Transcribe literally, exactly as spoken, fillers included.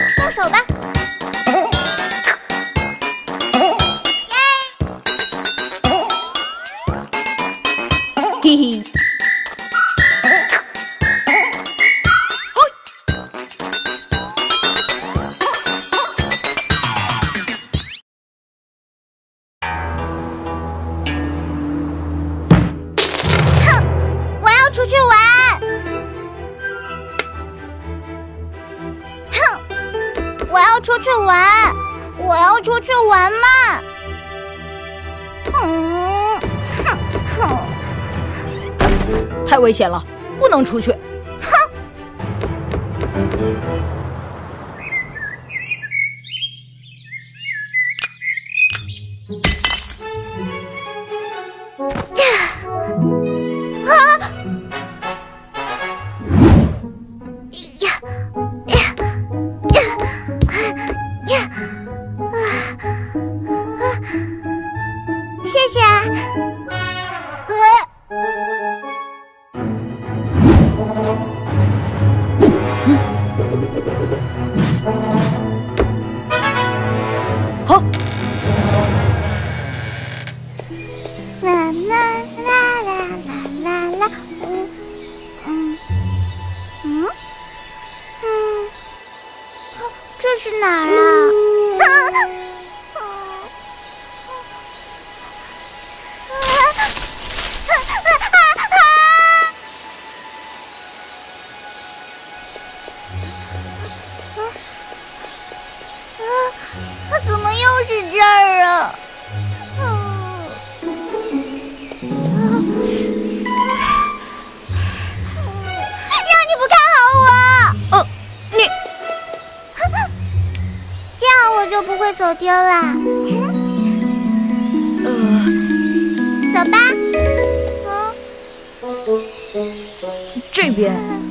动手吧！ 嘿嘿。 出去玩！哼！我要出去玩！我要出去玩嘛！嗯，哼哼！ 太危险了，不能出去！ 哼！啊！ 谢谢。呃， 好。 啦啦啦啦啦啦啦，嗯嗯嗯嗯，这是哪儿啊？啊 怎么又是这儿啊？嗯，让你不看好我。 呃，你， 这样我就不会走丢了。 呃， 走吧。 这边。